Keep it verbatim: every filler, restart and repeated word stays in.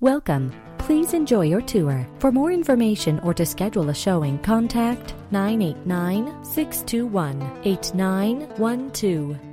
Welcome. Please enjoy your tour. For more information or to schedule a showing, contact nine eight nine, six two one, eight nine one two.